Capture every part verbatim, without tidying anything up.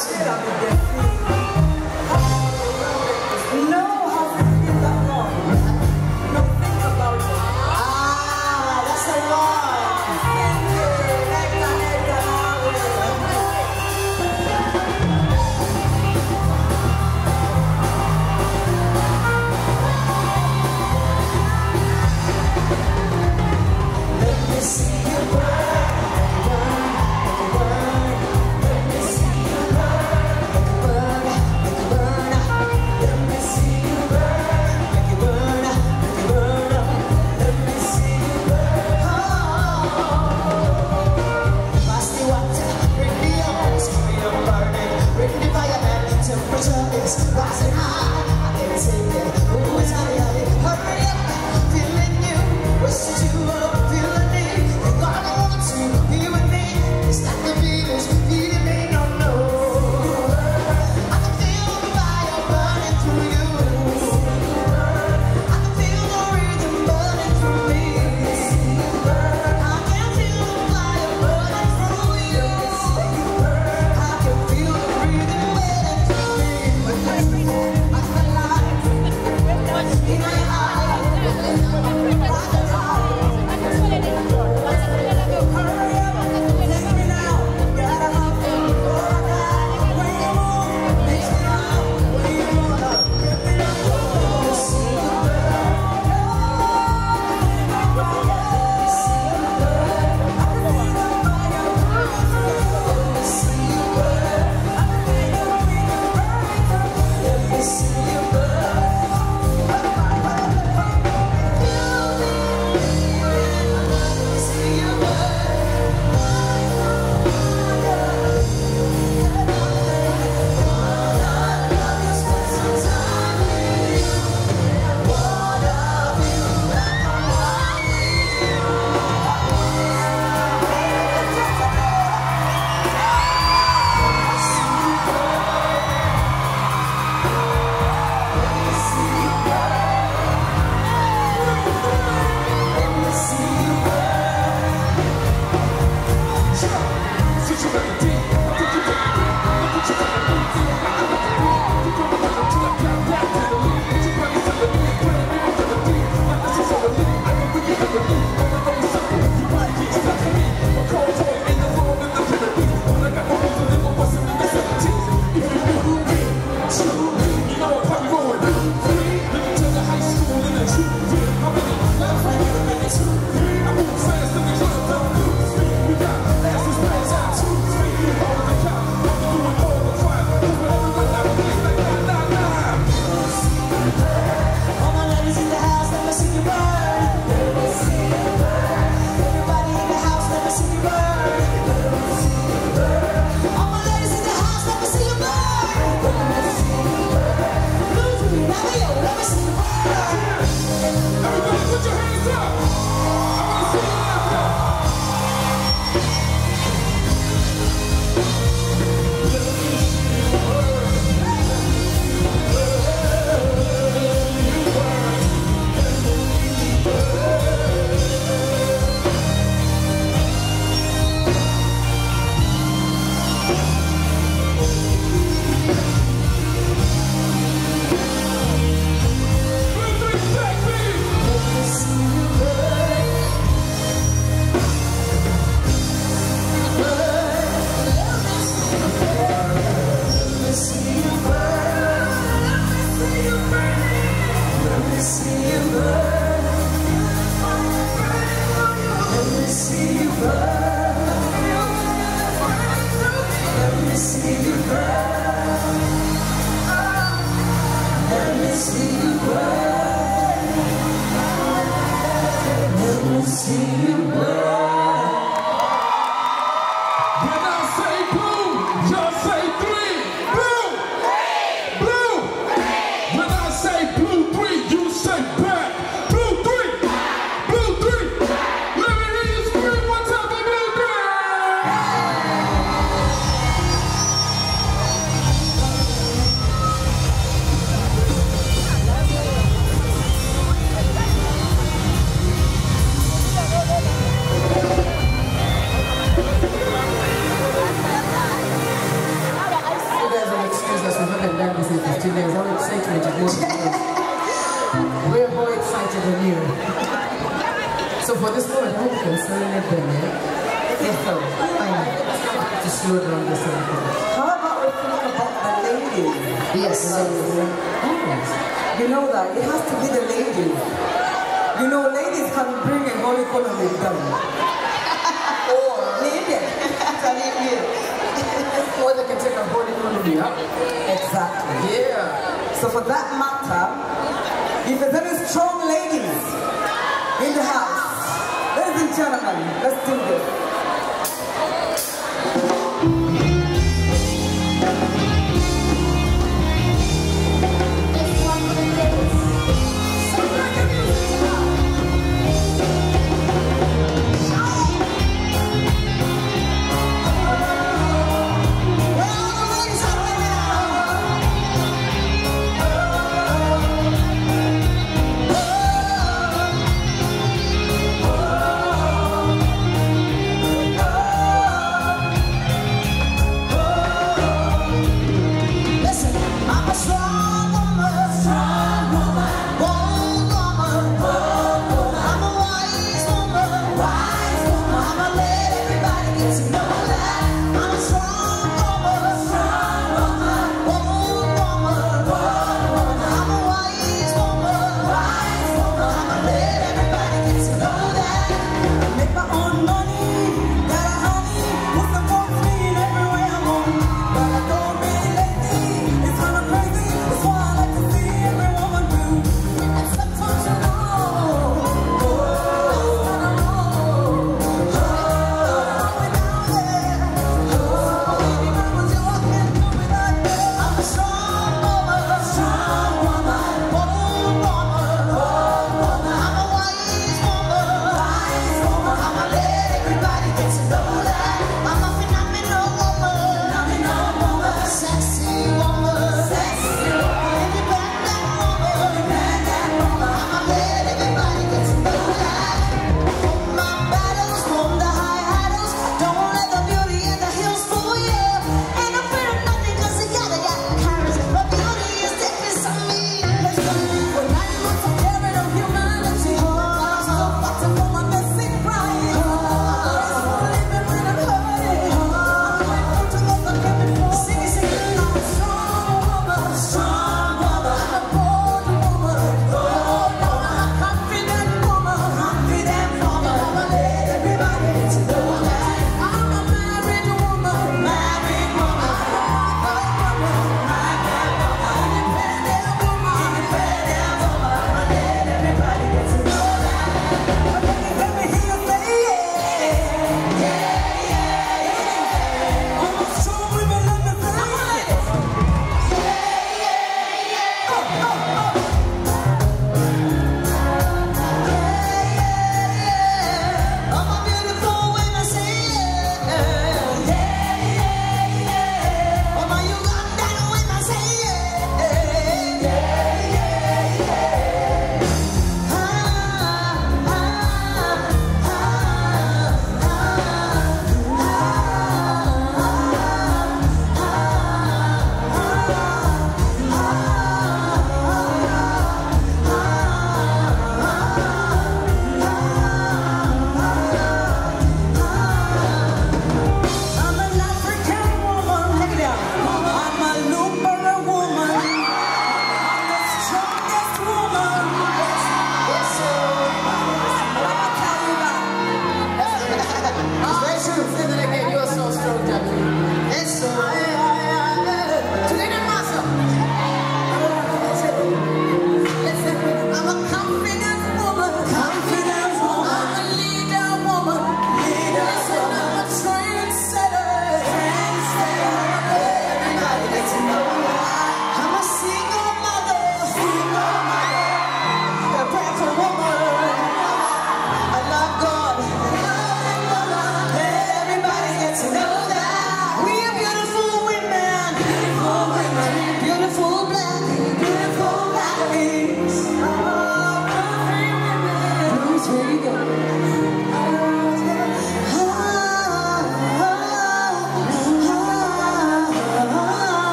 Let today is how excitement it was. We're more excited than you. So for this moment, I hope you can celebrate them, yeah? Yes, sir. To slow down this a little bit. How about we think about the ladies? Yes. You know that it has to be the ladies. You know, ladies can bring a whole economy down. Or maybe. Or they can take a whole economy up. Exactly. Yeah. So for that matter, if there's any strong ladies in the house, ladies and gentlemen, let's do this.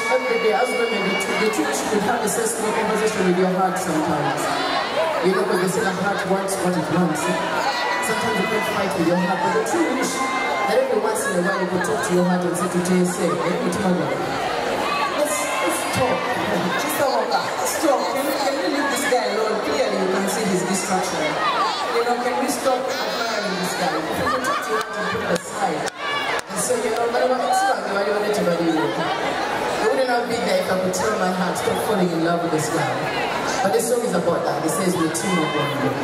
every day, as women, the, the truth should have a sensible conversation with your heart sometimes. You know, because they say the heart wants what it wants. Eh? Sometimes you can fight with your heart, but the true wish that every once in a while you can talk to your heart and say to J S A, hey, let's, let's talk. Just talk about that. Let's talk. Can you, can you leave this guy alone? Clearly you can see his distraction. You know, can we stop admiring this guy? If you can talk to your heart and put it aside. And so, you know, but I'm not sure I want to body you. I wouldn't have been there if I could tell my heart stop falling in love with this guy. But this song is about that. It says we're two more one day.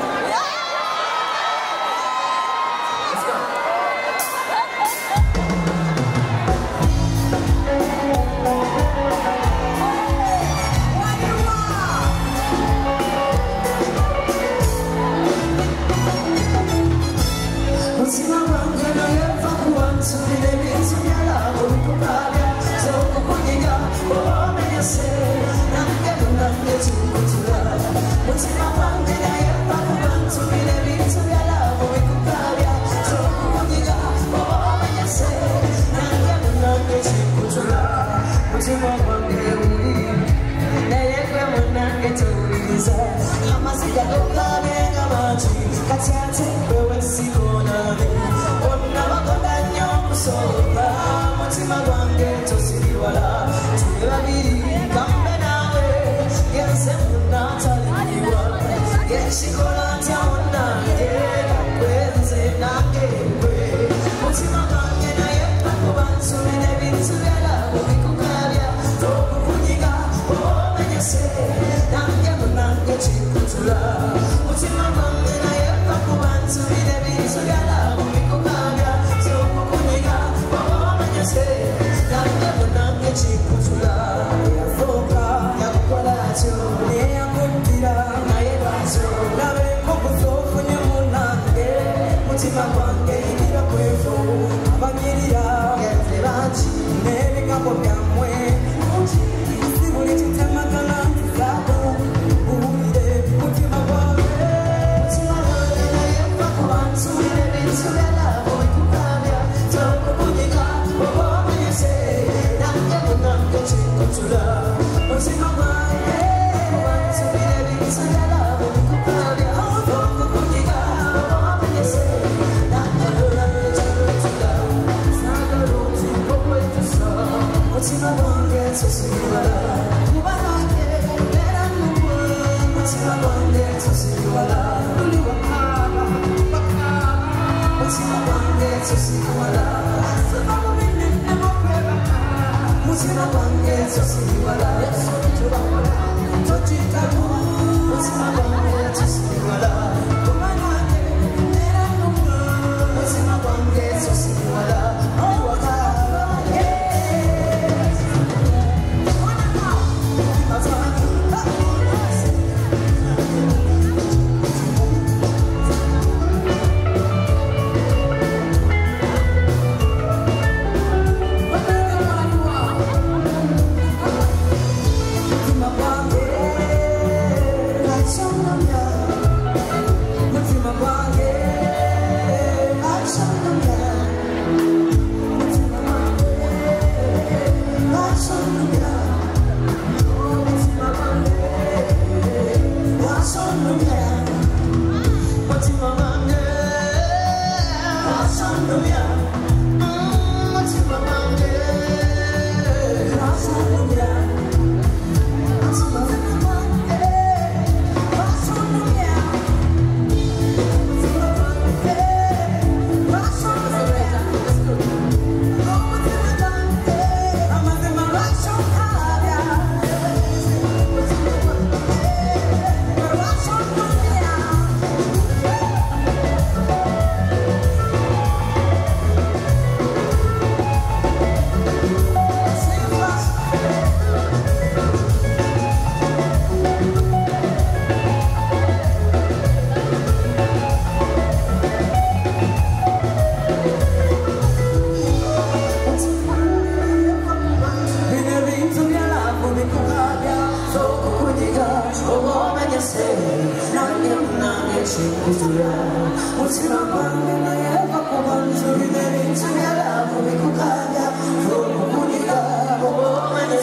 Let's go.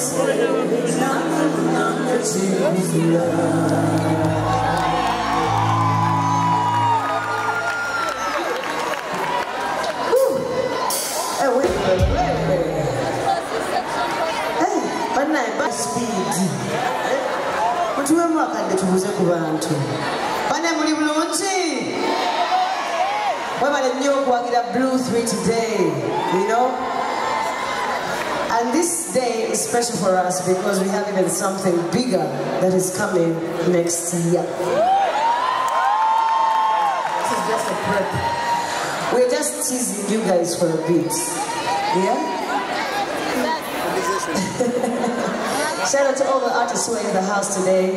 Blue three today, you know? And this day is special for us because we have even something bigger that is coming next year. This is just a prep. We're just teasing you guys for a bit. Yeah? Shout out to all the artists who are in the house today.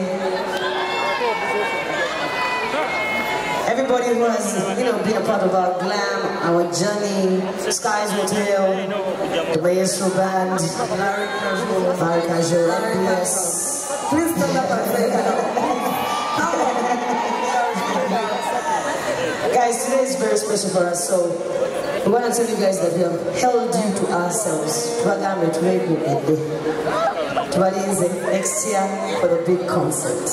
Everybody who has, you know, been a part of our glam, our journey, Skies Hotel, the Maestro Band, Larry Casual, yes. Please stand up and say hello. Guys, today is very special for us, so we want to tell you guys that we have held you to ourselves. Next year for the big concert.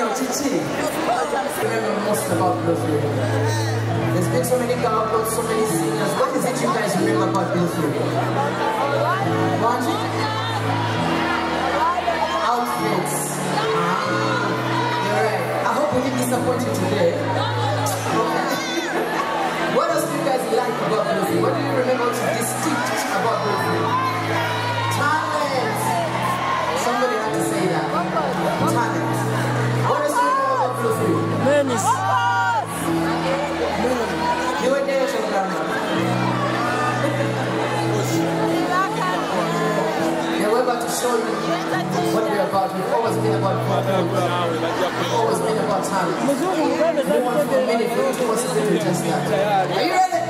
Chichi. Remember most about Bluefield? There's been so many downloads, so many singers. What is it you guys remember about Bluefield? What? Outfits. Ah, you're right. I hope we didn't disappoint you today. What else do you guys like about Bluefield? What do you remember what's distinct about Bluefield? Talent. Somebody had to say that. Talent. What else do you remember about Bluefield? Menace. You were there with your grandma. Yeah, we're about to show you what we're about. We've always been about football. We've always been about talent. We want for many people to us to do just that. Are you ready?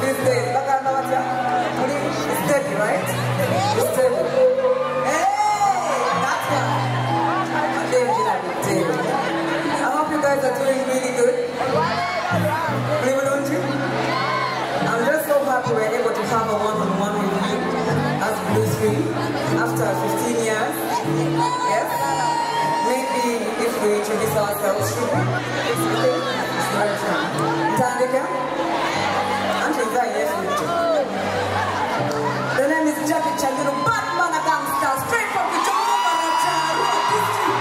these days. Look at what it's steady, right? It's steady. Hey, that's why. I'm David, I'm David. I hope you guys are doing really good. Really, don't you? I'm just so happy we're able to have a one-on-one with you as Blue Screen after fifteen years. Yes? Maybe if we introduce ourselves, should we? It's okay. It's the right time. Tandika? The name is Jackie Chan, you know, Batman a gangster, straight from the jungle, Manacharu district.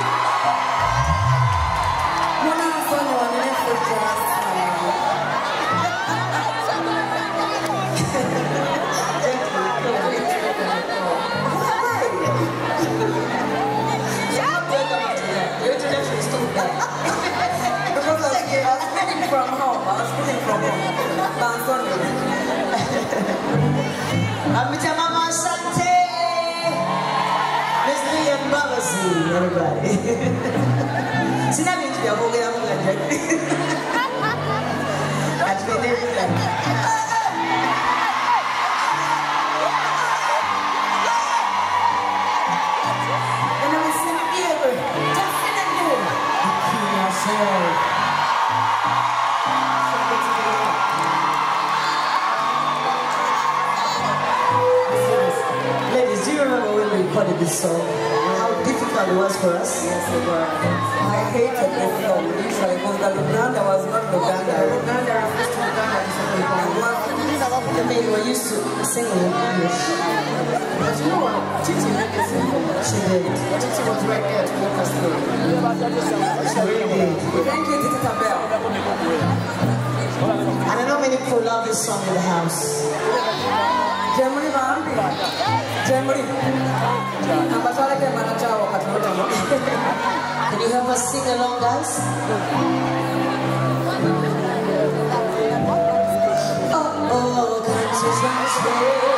Mona Sono, and then for just from home, I was speaking from home. I'm with Mama Sante. Mister Ian Babasi, everybody. See that means we are going to get That's been everything. And I was sitting here, just sitting here. Keep yourself. Ladies, do you remember when we recorded this song? How difficult it was for us? Yes, it was. I hated this song initially because the Luganda was not Luganda. Luganda refers to Luganda in second form. I mean, we're used to singing in English. But you know what? Titi made this simple. She did. Titi was right there to walk us through. She really did. Thank you, Titi Tabel. And I know many people love this song in the house. Germany Bambi. Germany. Can you help us sing along, guys? Oh, oh, can't you just wait?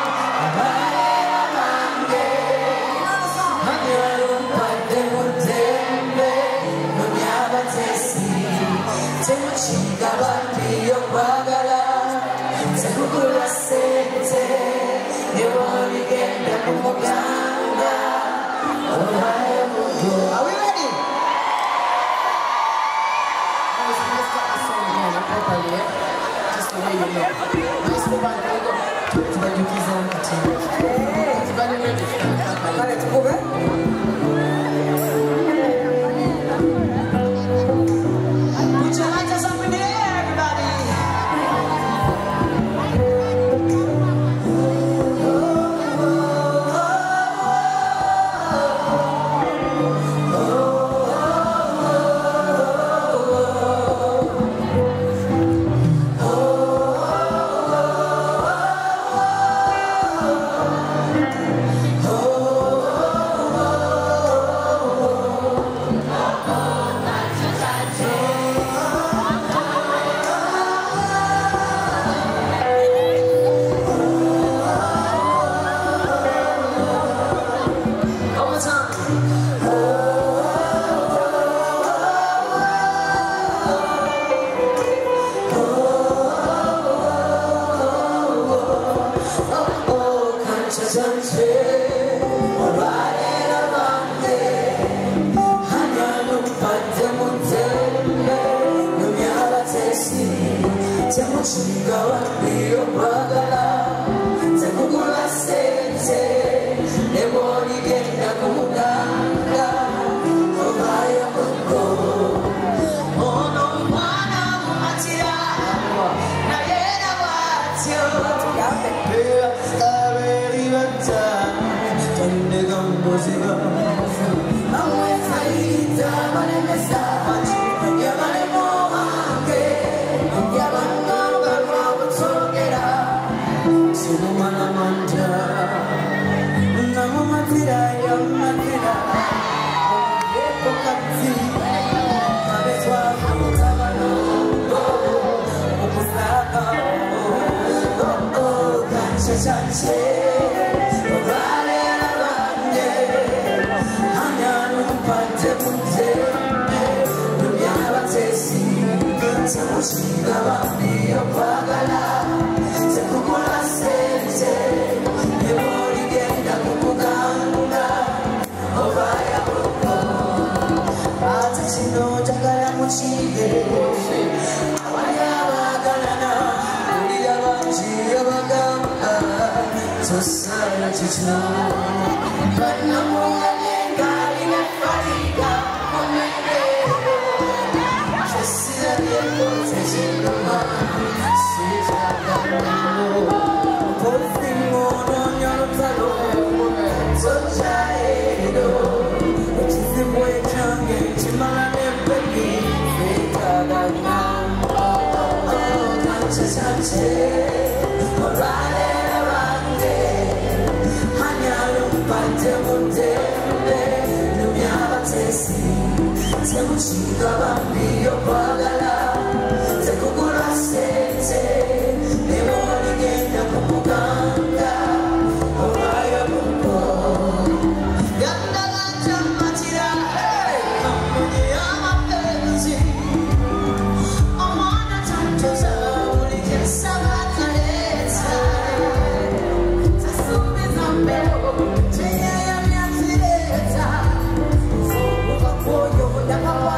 Are we ready? I was supposed to start the song again properly, just the way you know. Let's go back and go to the Yuki's own team. It's very ready for the Let's go back. Put your lighters up in the air, everybody. society too. But no more than God in a fadiga, just see that you're protecting the mind. See that you're posting more on your talent. So child, which is the way young and Chimala baby. Fake out now. Oh, oh, touch it, touch it. Alright. Siamo bambini o pagala, se kukura sente, ne moni genda kupuganga, oraya bumbo. Ganda ganja matira, kamuni ama penzi, omana tantoza uli kesaba kaleta, tasumi zambeo, chenya ya miatileta, fuwa koyo da kawa.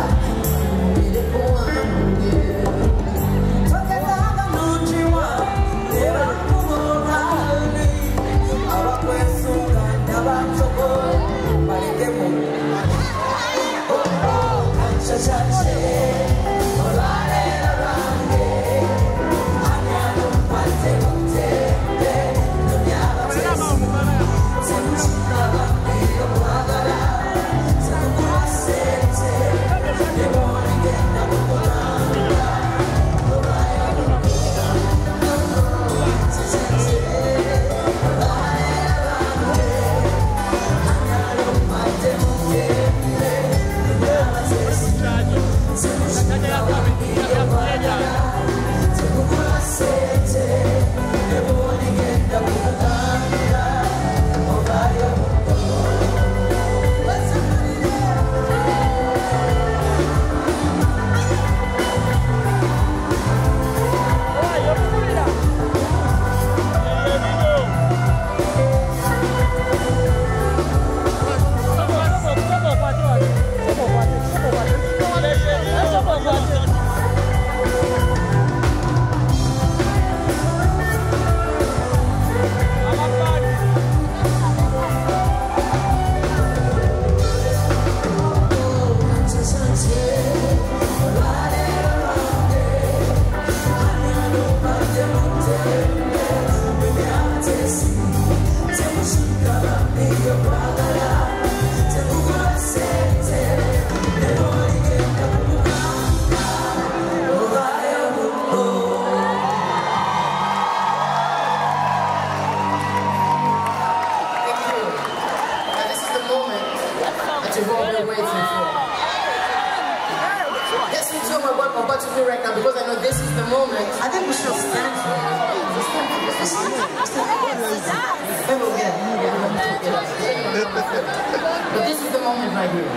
But this is the moment right here.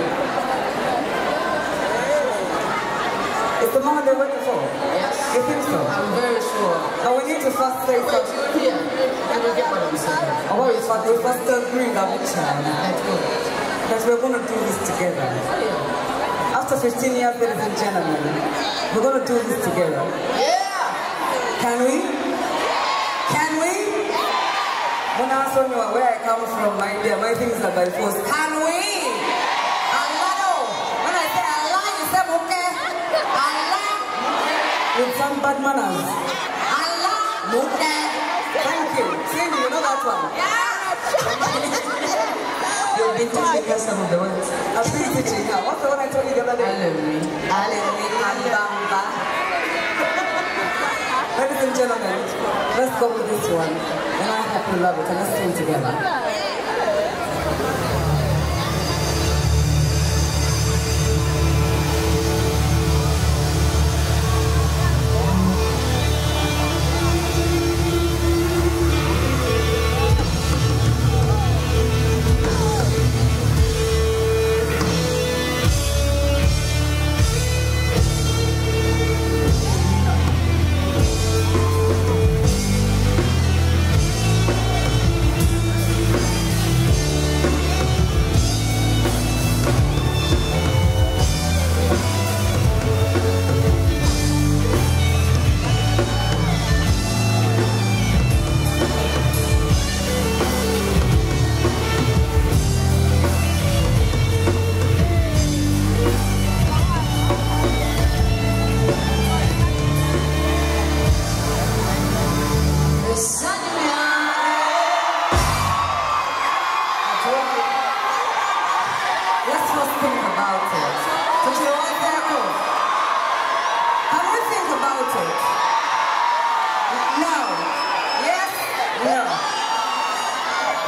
It's the moment they're waiting for. Yes. You think so? I'm very sure. Now we need to first say Wait, something. you're here. You will get what I'm saying. Oh, well, it's we first agree that we can. That's good. That we're going to do this together. After fifteen years, ladies and gentlemen, we're going to do this together. Yeah! Can we? Can we? When I ask you where I come from, my dear, my things are by force. Can we? Allah, when I say Allah, you say okay? Allah. With some bad manners. Allah. Okay. Thank you. Cindy, you know that one? Yeah. You've been teaching us some of the ones. I've been teaching you. What's the one I told you the other day? Alemi. Alemi. Alibamba. Ladies and gentlemen, let's go with this one. And I hope you love it. And let's sing together.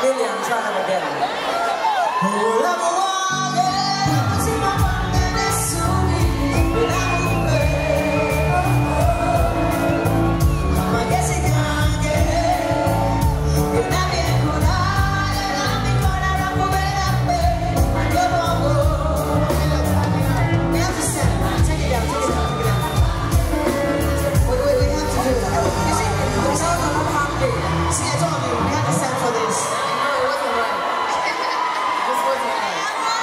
William, try that again. See, I told you, we have to stand for this. No, it wasn't right. This wasn't right.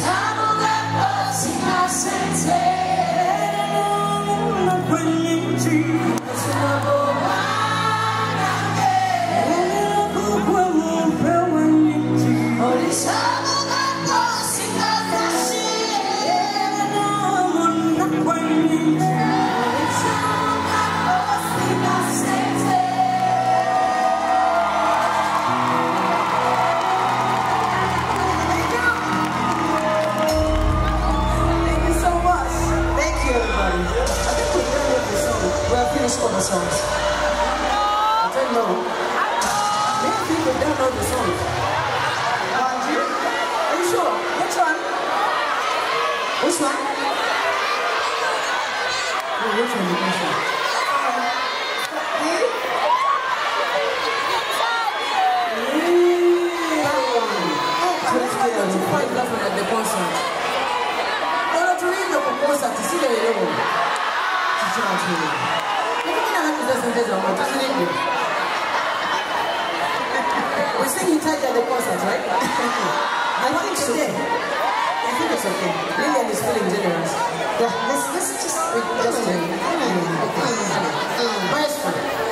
Cover songs. I don't know. Many people don't know the song. Are you? Are you sure? Which one? Which one? Oh, which one? Which one? Hey? That one. Oh, that's why you're quite laughing at the concert. No, no, to read the concert, to see the video. To charge me. We sing Hitachi at the concert, right? I think so. I think it's okay. Lillian is feeling generous. Yeah, let's, let's just... Just a minute. Maestro.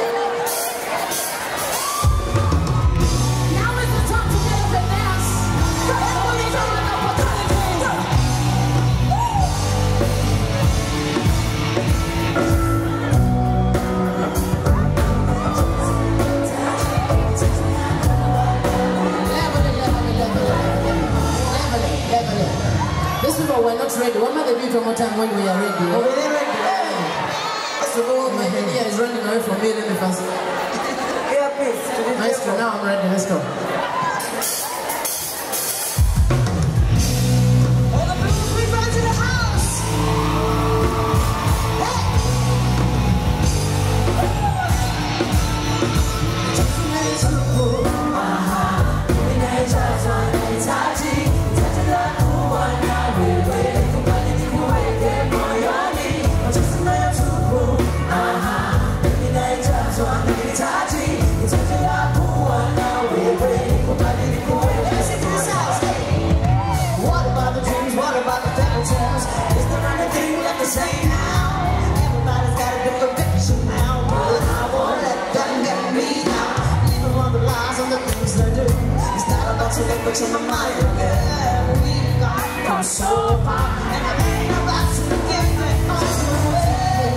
Now is the time to get up and dance. Everybody turn on the opportunity. These people were not ready. What might they be one more time when we are ready? Oh, we're ready. First of all, my idea is running away from me. Let me first. Yeah, please. Maestro, now I'm ready. Let's go. All the blues, we run to the house. But in my mind, yeah, we've come so far, and I ain't about to get it all the way.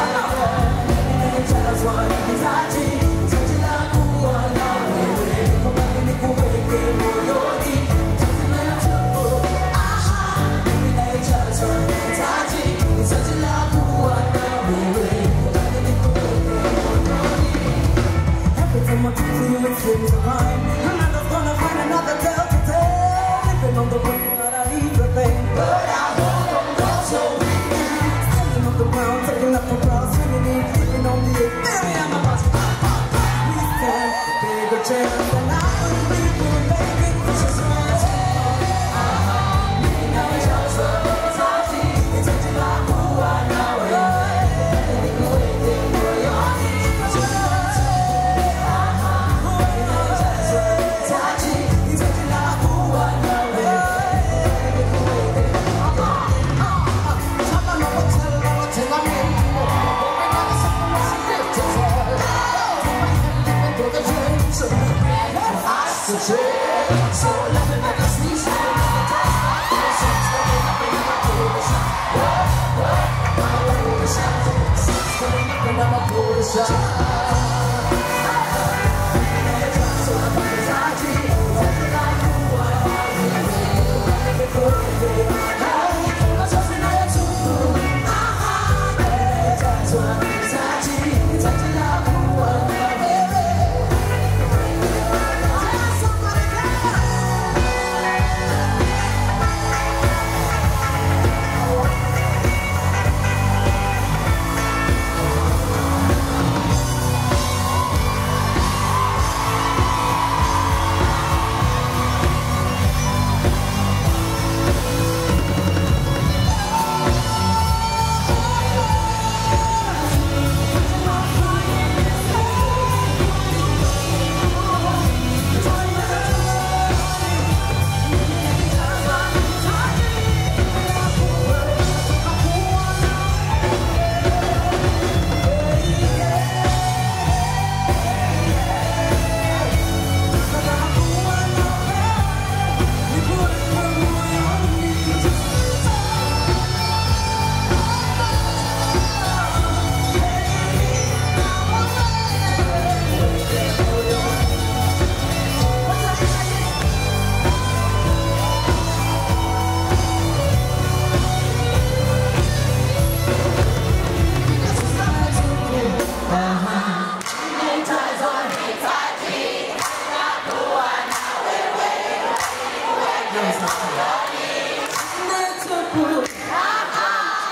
Just one Hitachi, such a love who are not really. Come back and make a way, get more yoni. Just a little trouble, aha. Just one Hitachi, such a love who are not really. Come back and make a way, get more yoni. Every time I talk to you, it feels fine. I'm never gonna find another girl. On the way that I leave the thing, but I hold on so standing on the ground, taking up the cross, swinging in, keeping on the air. There I am, about to pop, pop, pop. We stand a bigger chance, and I believe we're making this is my day. Uh-huh. Now we just love it's our team. It's such a lot who I know it. And we go anything for your needs. It's such a lot. Uh-huh. Now we just love it's our team. It's such a lot who I know. So let me make a sneeze.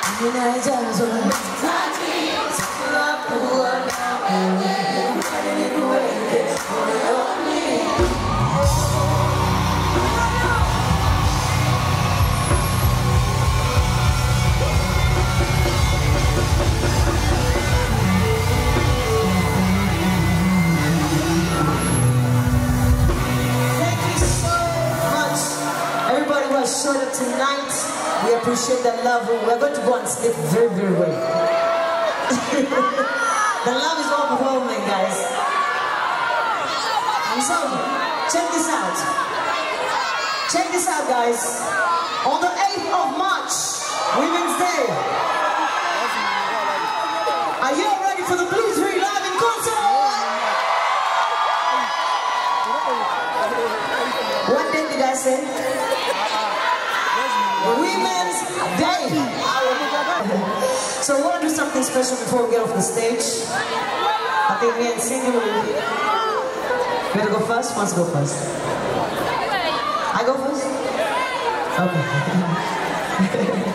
Showed up tonight. We appreciate that love. We're going to go and sleep very, very well. The love is overwhelming, guys. And so, check this out. Check this out, guys. On the eighth of March, Women's Day. Are you all ready for the Blue Three live in concert? What date did I say? Women's Day. So I want to do something special before we get off the stage. I think me and Cindy will. You want to go first? Who wants to go first? I go first? Okay.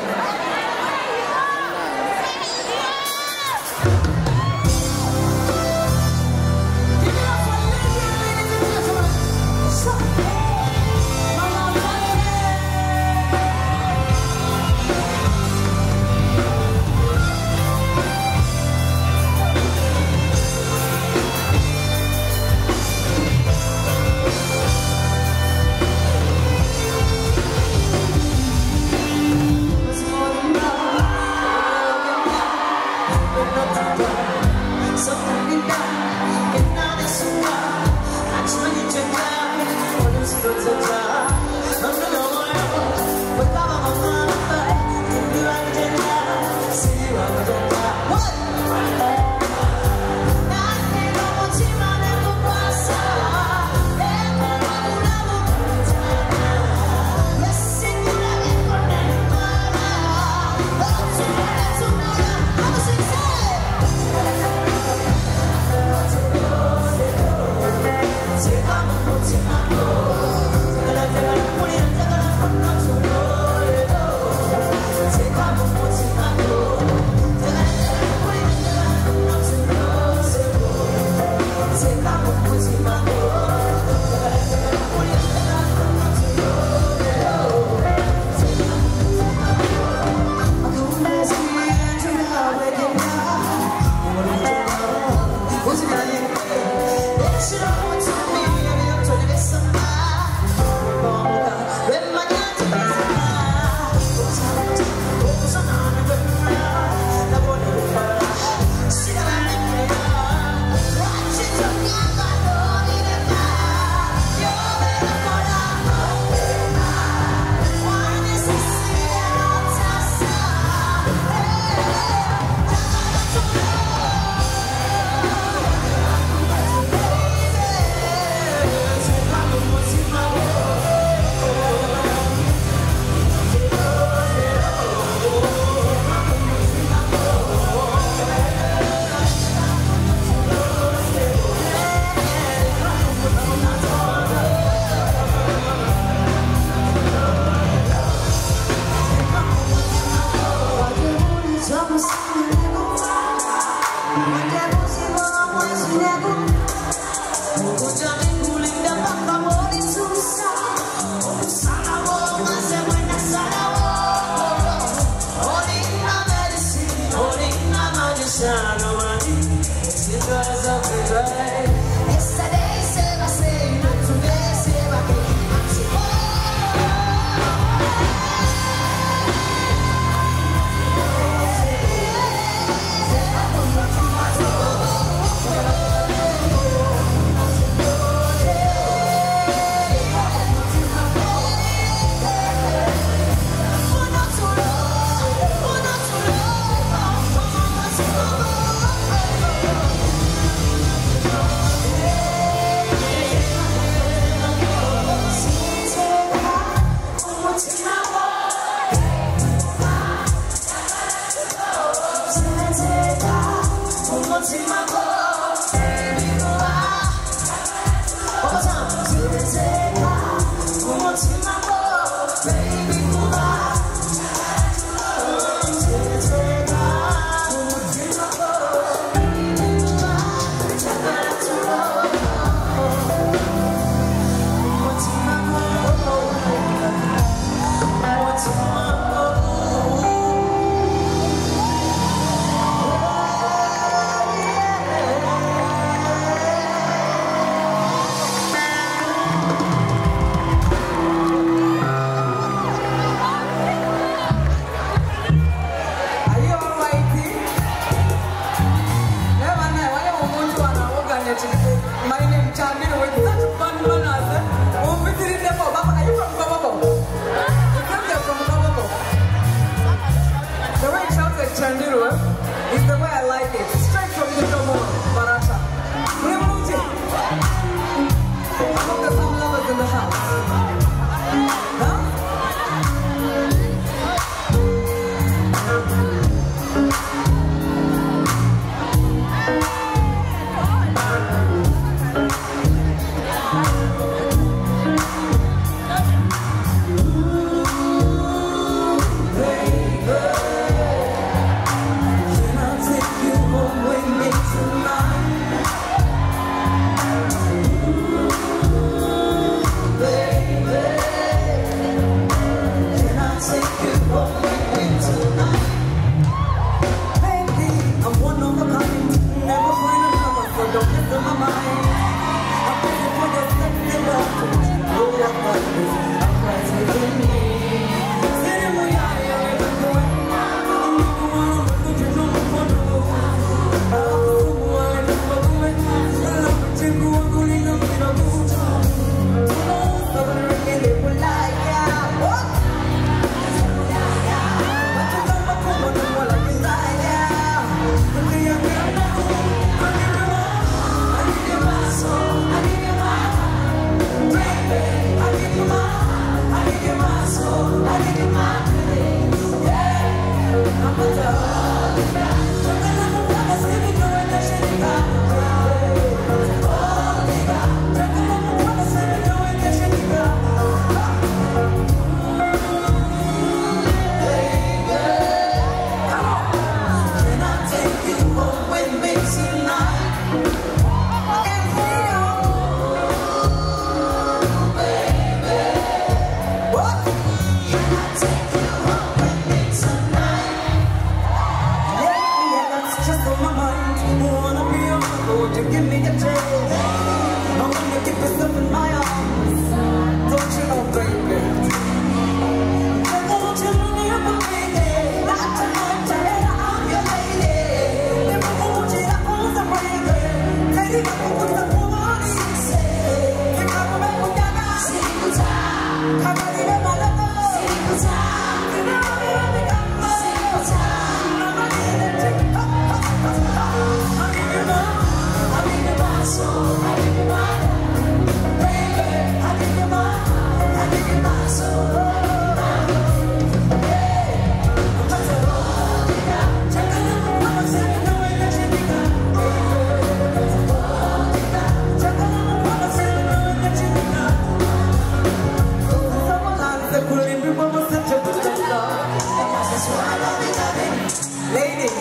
Ladies,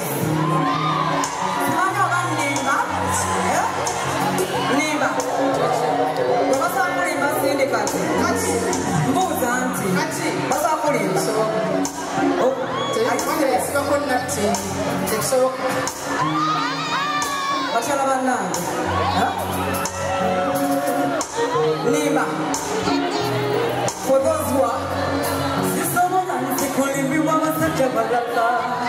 mana orang nimba? Ya? Nimba. Masa aku nimba sini dekat. Kaci. Mbuza anti. Kaci. Masa aku nimba. Oh, jadi mana suka pun nanti. So, macam mana? Ya? Nimba. For those who are, this summer nanti kulimbi mama saja balala.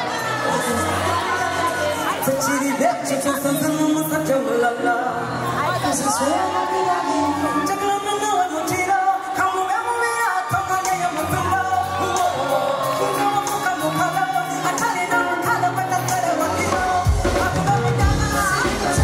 Seciri dek cucu sentuh saja balala. Jangan menawan mutira, kamu kamu mira, tangannya yang bertambah. Kamu kamu kalah, atali nama kalah pada pada waktu. Aku kamu jangan.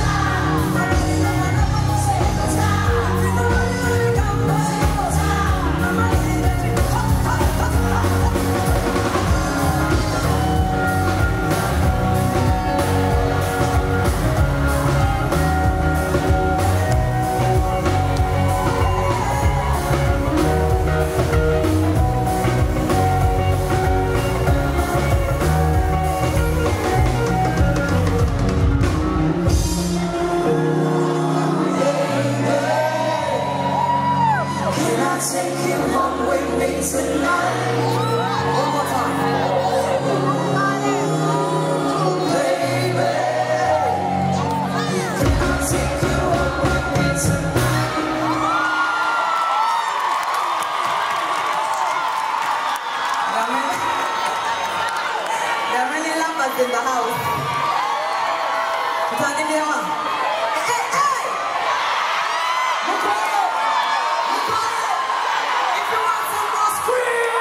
In the house. Tanya dia mah. Hey, hey! Mukoyo! Mukoyo! If you want some more, scream!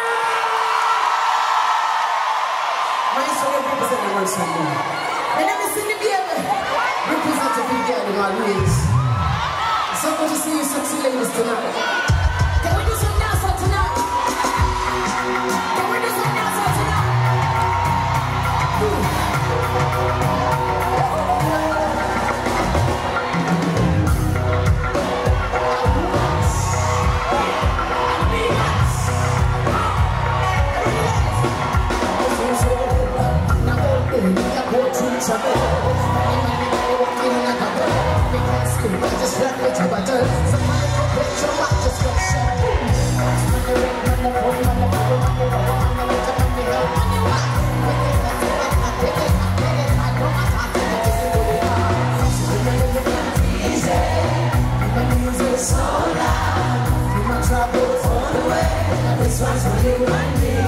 my son represent the word something. My name is Cindy Baby. Represent the big girl in all ways. So good to see you sexy ladies tonight. Can we do some dance tonight? Can we do some dance tonight? Just let me to butter. Somebody go get your watch, just go this one's for you and me.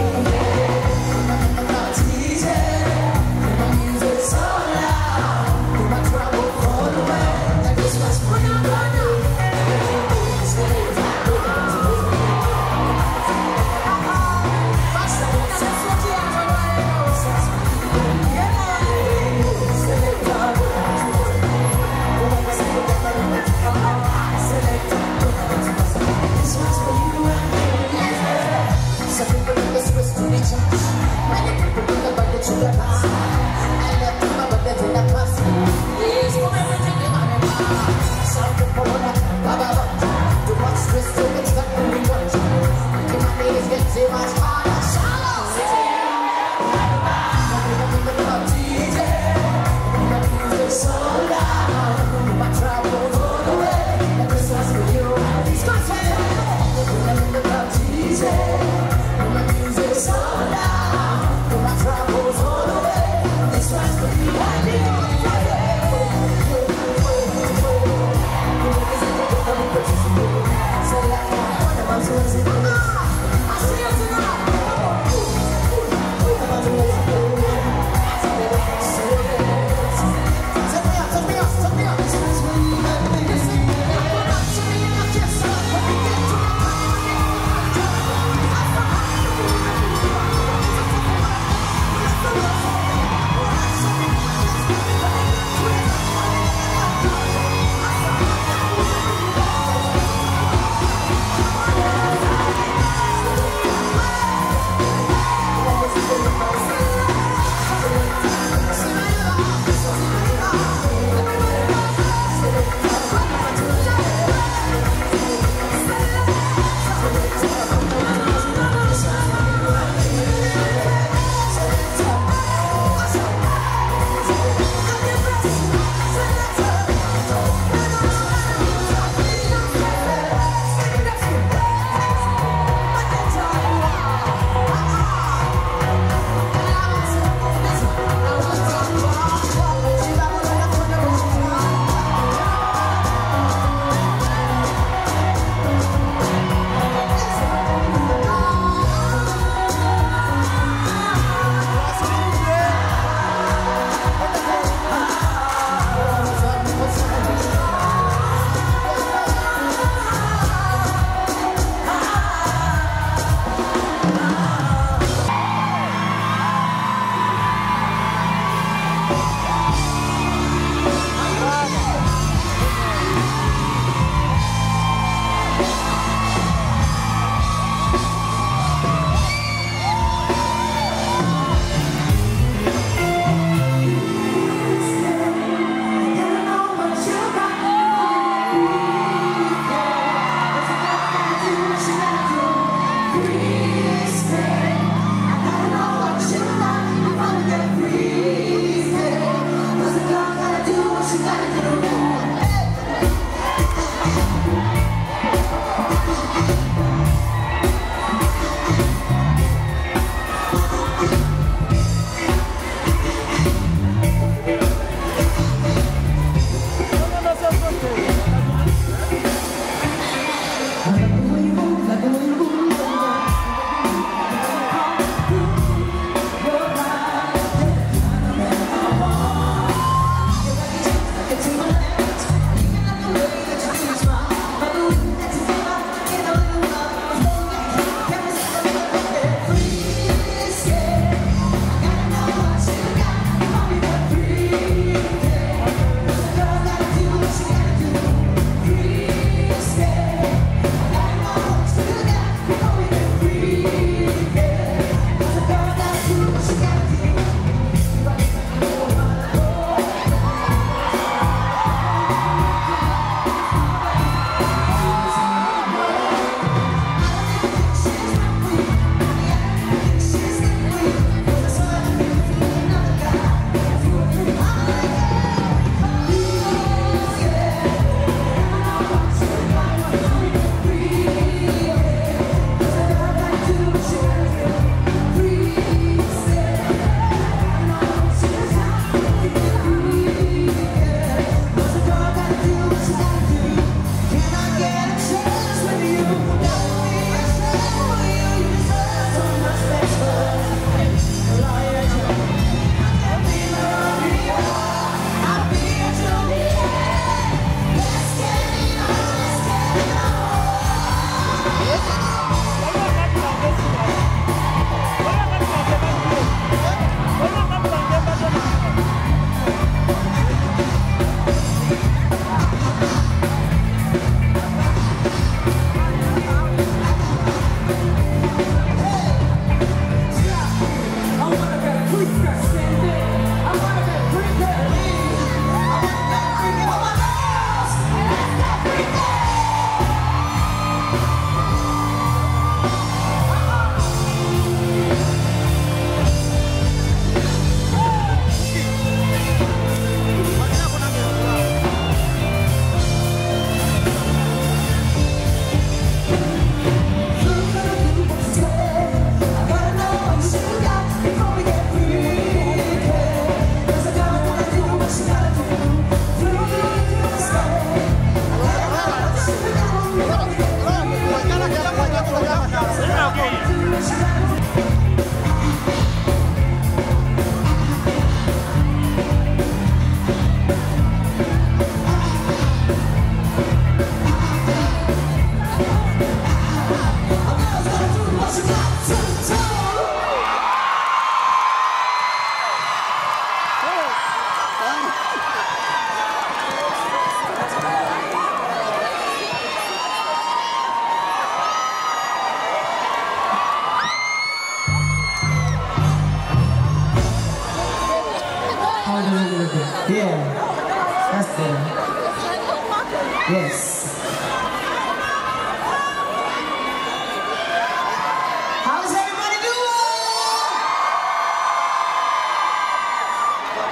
It's easy. My music so loud. Put my trouble all away. And this one's for you and me. It's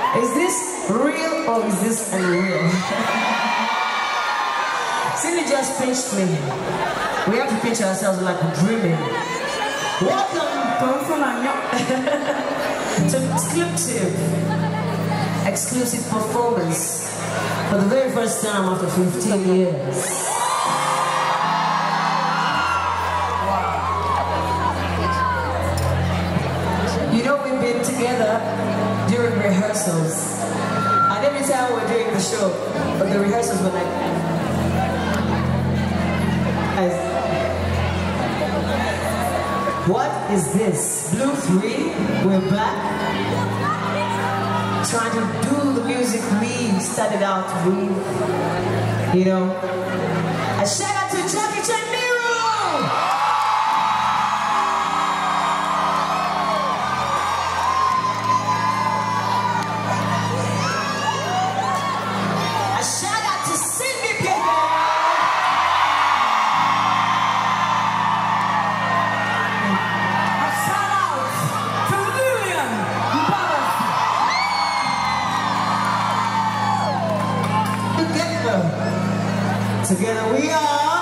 Is this real or is this unreal? Cindy just pinched me. We have to pinch ourselves like we're dreaming. Welcome to exclusive, exclusive performance for the very first time after fifteen years. You know, we've been together during rehearsals. And every time we're doing the show, but the rehearsals were like, guys, what is this? Blue three? We're back. Trying to do the music we started out with. You know. A shout out to Jackie Chaniro! Together we are.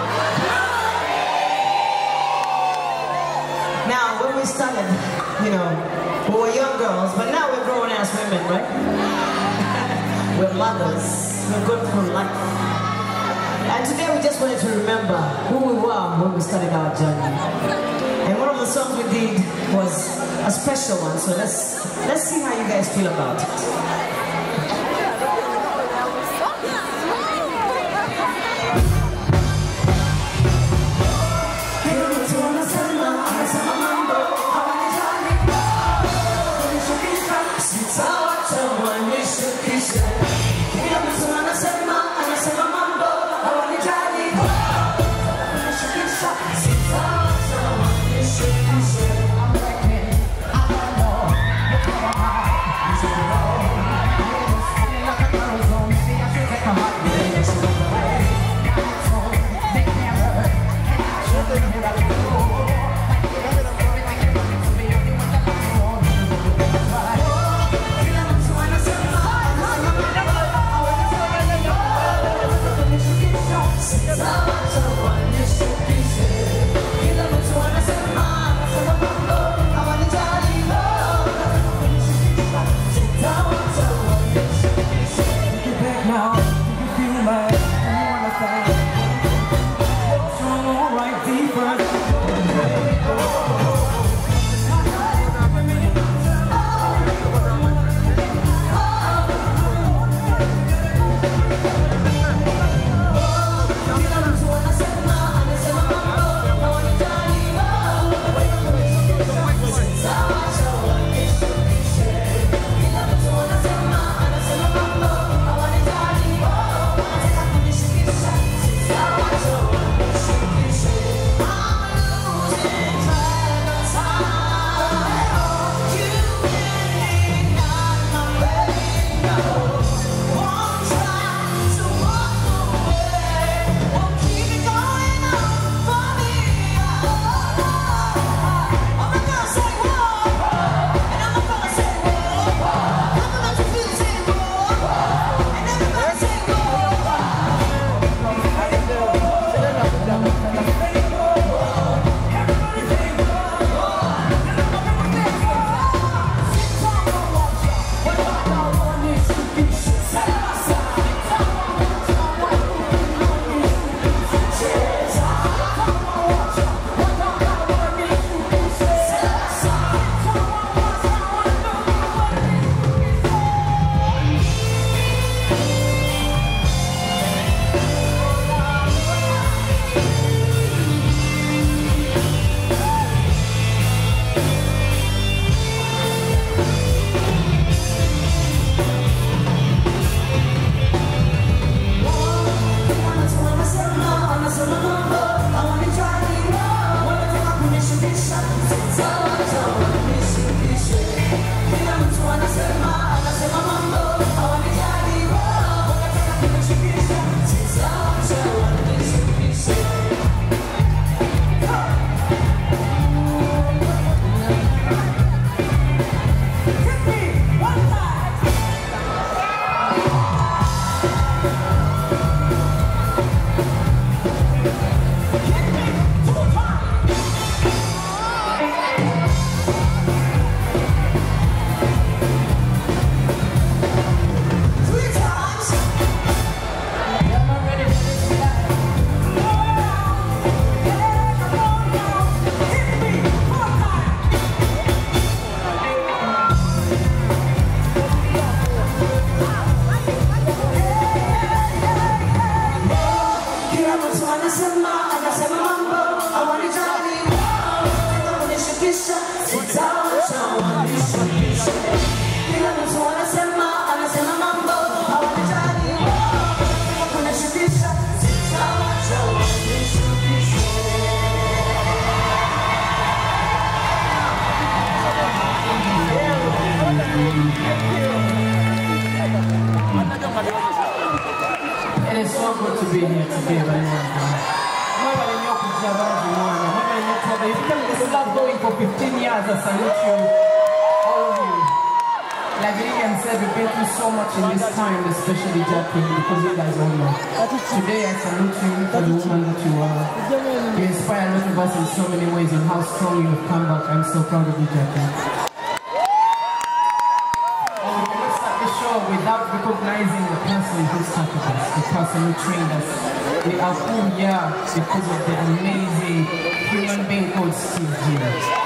Now, when we started, you know, we were young girls, but now we're grown ass women, right? We're mothers. We're good for life. And today we just wanted to remember who we were when we started our journey. And one of the songs we did was a special one, so let's let's see how you guys feel about it. I'm It is so good to be here today, everyone. This is going for fifteen years. I salute you, all of you. Like Lillian said, we've been through so much in this time, especially Jackie, because you guys all know. Today I salute you for the woman that you are. You inspire a lot of us in so many ways, and how strong you have come back. I'm so proud of you, Jackie. Without recognizing the person who started us, the person who trained us. We are who we are because of the amazing human being called Steve G.